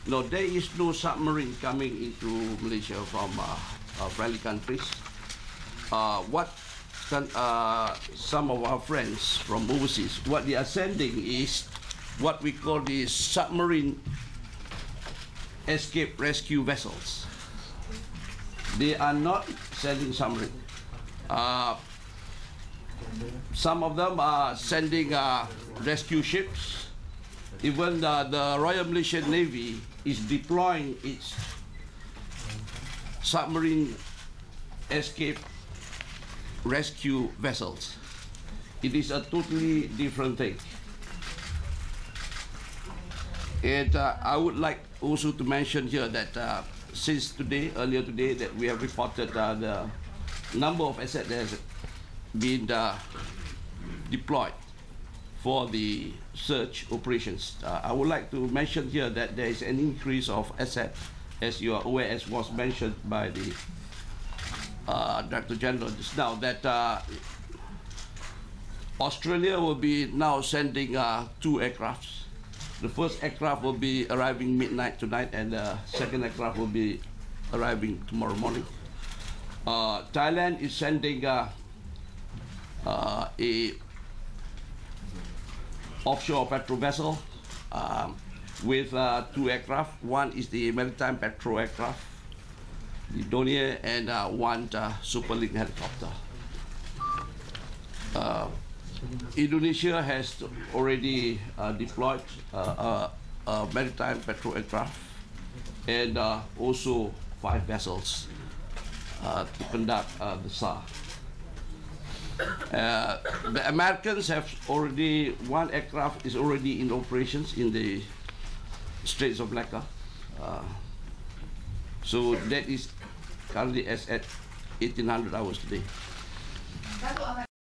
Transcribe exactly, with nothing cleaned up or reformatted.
No, there is no submarine coming into Malaysia from uh, uh, friendly countries. Uh, what can, uh, some of our friends from overseas, what they are sending is what we call the submarine escape rescue vessels. They are not sending submarine. Uh, some of them are sending uh, rescue ships. Even uh, the Royal Malaysian Navy is deploying its submarine escape rescue vessels. It is a totally different thing. And uh, I would like also to mention here that uh, since today, earlier today, that we have reported uh, the number of assets that has been uh, deployed for the search operations. Uh, I would like to mention here that there is an increase of assets, as you are aware, as was mentioned by the uh, Director General just now, that uh, Australia will be now sending uh, two aircrafts. The first aircraft will be arriving midnight tonight, and the second aircraft will be arriving tomorrow morning. Uh, Thailand is sending uh, uh, a offshore patrol vessel um, with uh, two aircraft. One is the maritime patrol aircraft, the Dornier, and uh, one uh, Superlink helicopter. Uh, Indonesia has already uh, deployed uh, a, a maritime patrol aircraft and uh, also five vessels uh, to conduct uh, the S A R. Uh, the Americans have already, one aircraft is already in operations in the Straits of Malacca. Uh, so that is currently as at eighteen hundred hours today.